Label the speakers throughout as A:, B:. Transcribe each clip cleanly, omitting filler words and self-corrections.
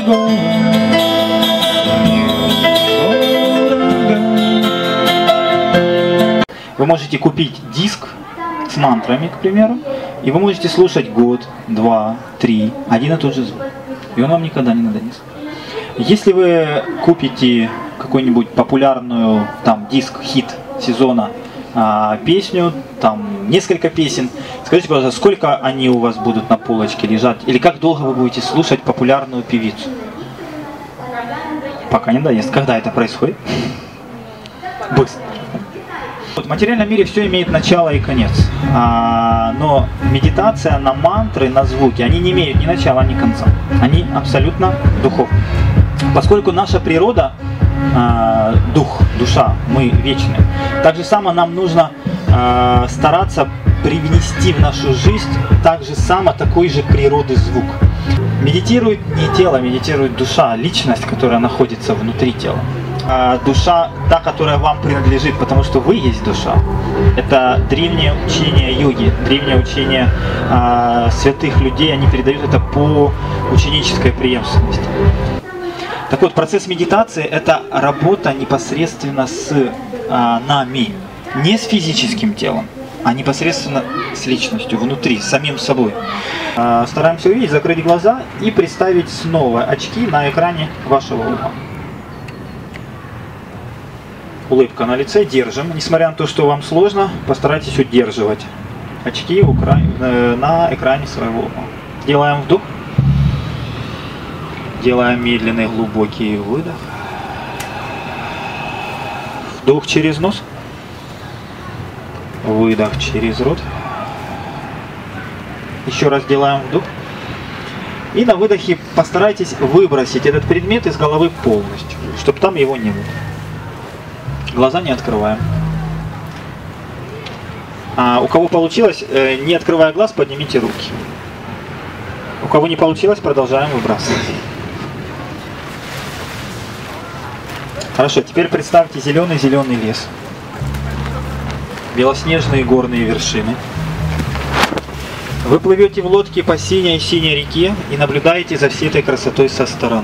A: Вы можете купить диск с мантрами, к примеру, и вы можете слушать год, два, три, один и тот же звук. И он вам никогда не надоест. Если вы купите какую-нибудь популярную там диск, хит сезона, песню, там несколько песен, скажите, пожалуйста, сколько они у вас будут на полочке лежать? Или как долго вы будете слушать популярную певицу? Пока не надоест. Когда это происходит? Быстро. В материальном мире все имеет начало и конец, но медитация на мантры, на звуки, они не имеют ни начала, ни конца. Они абсолютно духовны. Поскольку наша природа, дух, душа, мы вечны, так же само нам нужно стараться привнести в нашу жизнь так же само такой же природы звук. Медитирует не тело, медитирует душа, личность, которая находится внутри тела. Душа, та, которая вам принадлежит, потому что вы есть душа. Это древнее учение йоги, древнее учение святых людей, они передают это по ученической преемственности. Так вот, процесс медитации – это работа непосредственно с нами, не с физическим телом, а непосредственно с личностью, внутри, с самим собой. Стараемся увидеть, закрыть глаза и представить снова очки на экране вашего ума. Улыбка на лице, держим. Несмотря на то, что вам сложно, постарайтесь удерживать очки на экране своего ума. Делаем вдох. Делаем медленный глубокий выдох. Вдох через нос. Выдох через рот. Еще раз делаем вдох. И на выдохе постарайтесь выбросить этот предмет из головы полностью, чтобы там его не было. Глаза не открываем. У кого получилось, не открывая глаз, поднимите руки. У кого не получилось, продолжаем выбрасывать. Хорошо, теперь представьте зеленый-зеленый лес. Белоснежные горные вершины. Вы плывете в лодке по синей-синей реке и наблюдаете за всей этой красотой со стороны.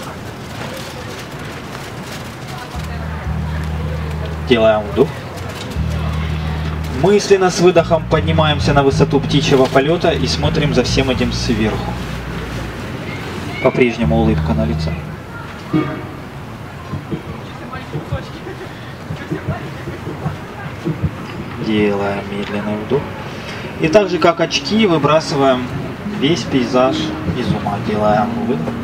A: Делаем вдох. Мысленно с выдохом поднимаемся на высоту птичьего полета и смотрим за всем этим сверху. По-прежнему улыбка на лице. Делаем медленный вдох. И так же, как очки, выбрасываем весь пейзаж из ума. Делаем выдох.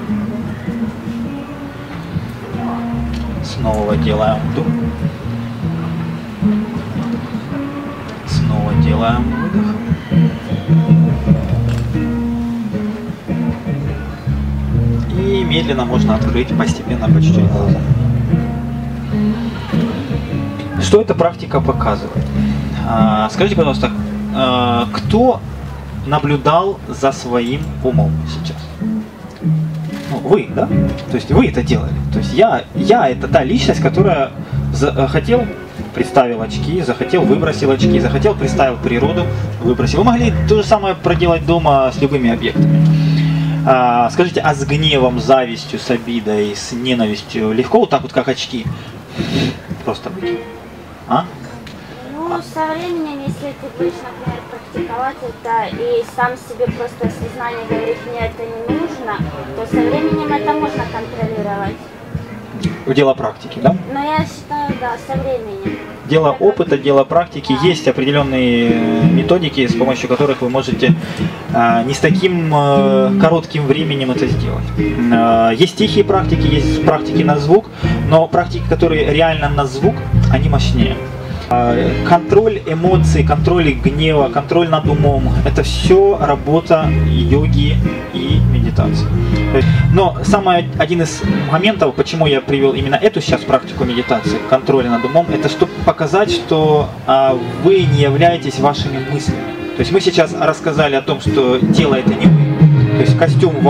A: Снова делаем вдох. Снова делаем выдох. И медленно можно открыть постепенно по чуть-чуть глаза. Что эта практика показывает? Скажите, пожалуйста, кто наблюдал за своим умом сейчас? Ну, вы, да? То есть вы это делали. То есть я это та личность, которая захотел, представил очки, захотел, выбросил очки, захотел, представил природу, выбросил. Вы могли то же самое проделать дома с любыми объектами. Скажите, а с гневом, завистью, с обидой, с ненавистью легко вот так вот, как очки? Просто выкинуть?
B: Ну, со временем, если ты будешь, например, практиковать это и сам себе просто сознание говорит, мне это не нужно, то со временем это можно контролировать.
A: Дело практики, да?
B: Но я считаю, да, со временем.
A: Дело опыта, дело практики. Да. Есть определенные методики, с помощью которых вы можете не с таким коротким временем это сделать. Есть тихие практики, есть практики на звук, но практики, которые реально на звук, они мощнее. Контроль эмоций, контроль гнева, контроль над умом – это все работа йоги и медитации. Но один из моментов, почему я привел именно эту сейчас практику медитации, контроля над умом, это чтобы показать, что вы не являетесь вашими мыслями. То есть мы сейчас рассказали о том, что тело – это не вы, то есть костюм ваш,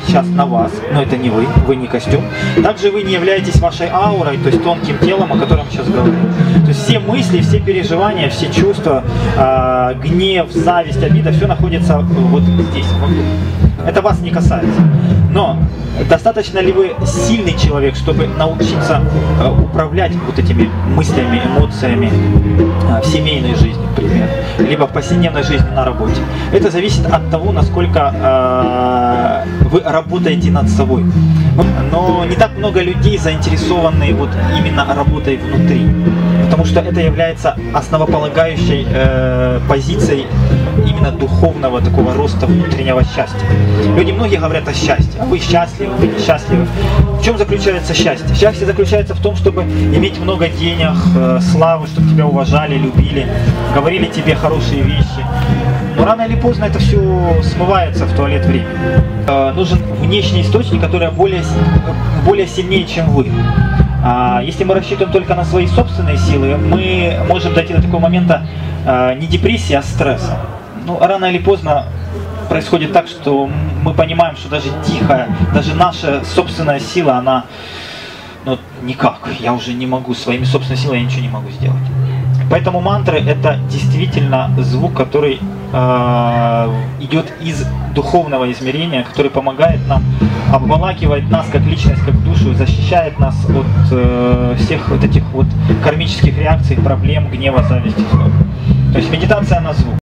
A: сейчас на вас, но это не вы не костюм. Также вы не являетесь вашей аурой, то есть тонким телом, о котором сейчас говорю. То есть все мысли, все переживания, все чувства, гнев, зависть, обида, все находится вот здесь, вокруг. Это вас не касается. Но достаточно ли вы сильный человек, чтобы научиться управлять вот этими мыслями, эмоциями в семейной жизни, например, либо в повседневной жизни на работе? Это зависит от того, насколько вы работаете над собой. Но не так много людей заинтересованы вот именно работой внутри, потому что это является основополагающей позицией именно духовного такого роста внутреннего счастья. Люди многие говорят о счастье, а вы счастливы, вы несчастливы. В чем заключается счастье? Счастье заключается в том, чтобы иметь много денег, славы, чтобы тебя уважали, любили, говорили тебе хорошие вещи. Но рано или поздно это все смывается в туалет времени. Нужен внешний источник, который более сильнее, чем вы. Если мы рассчитываем только на свои собственные силы, мы можем дойти до такого момента не депрессии, а стресса. Ну, рано или поздно происходит так, что мы понимаем, что даже тихая, даже наша собственная сила, она, ну, никак. Я уже не могу, своими собственными силами я ничего не могу сделать. Поэтому мантры — это действительно звук, который идет из духовного измерения, который помогает нам, обволакивает нас как личность, как душу, защищает нас от всех вот этих вот кармических реакций, проблем, гнева, зависти. То есть медитация на звук.